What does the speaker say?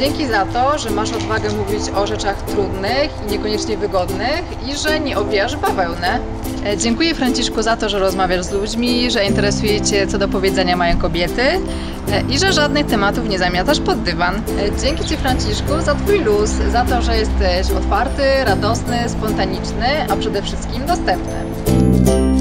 Dzięki za to, że masz odwagę mówić o rzeczach trudnych i niekoniecznie wygodnych i że nie owijasz bawełnę. Dziękuję Franciszku za to, że rozmawiasz z ludźmi, że interesuje Cię, co do powiedzenia mają kobiety i że żadnych tematów nie zamiatasz pod dywan. Dzięki Ci Franciszku za Twój luz, za to, że jesteś otwarty, radosny, spontaniczny, a przede wszystkim dostępny.